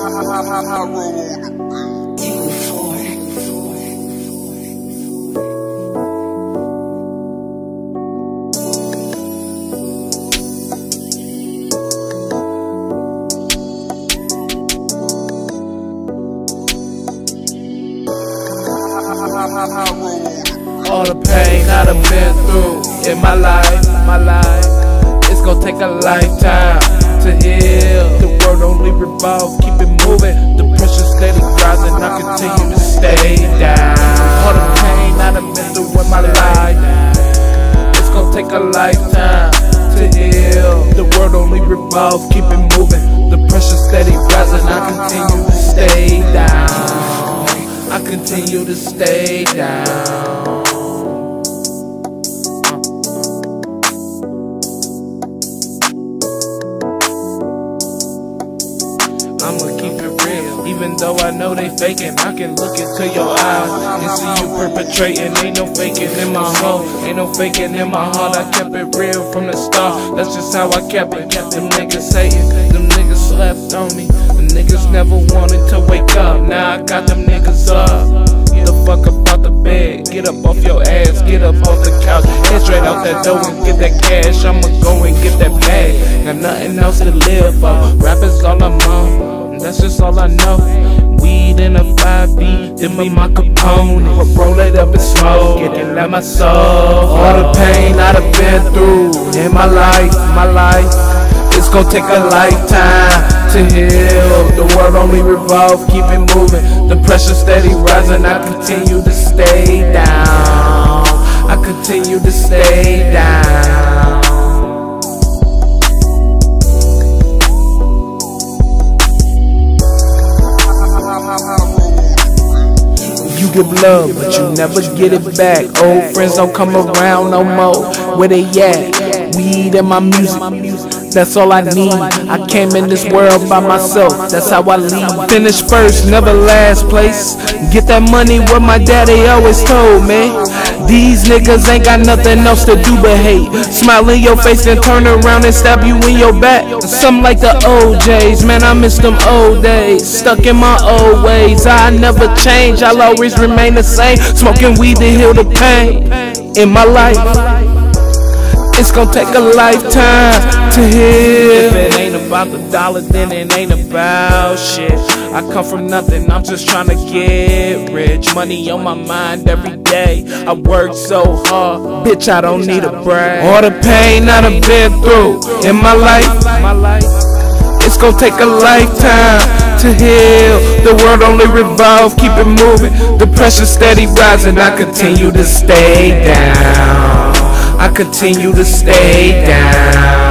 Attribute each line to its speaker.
Speaker 1: All the pain I done been through in my life, it's gonna take a lifetime to heal. The world only revolves, keep it moving. The pressure steady rising, I continue to stay down. All the pain I done been through in my life, it's gonna take a lifetime to heal. The world only revolves, keep it moving. The pressure steady rising, I continue to stay down. I continue to stay down. I'ma keep it real, even though I know they faking. I can look into your eyes and see you perpetrating. Ain't no faking in my heart, ain't no faking in my heart. I kept it real from the start, that's just how I kept it. Them niggas hating, them niggas slept on me. The niggas never wanted to wake up, now I got them niggas up. The fuck up out the bed, get up off your ass, get up off the couch, head straight out that door and get that cash. I'ma go and get that bag, got nothing else to live for. Rap is all I'm on, that's just all I know. Weed in a 5B, then me my Capone. Roll it up and smoke it and let my soul. All the pain I done been through in my life, it's gonna take a lifetime to heal. The world only revolves, keep it moving. The pressure steady rising, I continue to stay down. I continue to stay down. You give love, but you never get it back. Old friends don't come around no more. Where they at? Weed and my music, that's all I need. I came in this world by myself, that's how I lead. Finish first, never last place. Get that money, what my daddy always told me. These niggas ain't got nothing else to do but hate. Smile in your face and turn around and stab you in your back. Something like the OJs, man, I miss them old days. Stuck in my old ways, I never change, I'll always remain the same. Smoking weed to heal the pain in my life. It's gonna take a lifetime to heal. If it ain't about the dollar, then it ain't about shit. I come from nothing, I'm just trying to get rich. Money on my mind every day, I work so hard, bitch, I don't need a break. All the pain I done been through in my life, it's gonna take a lifetime to heal. The world only revolves, keep it moving. The pressure steady rising, I continue to stay down. I continue to stay down.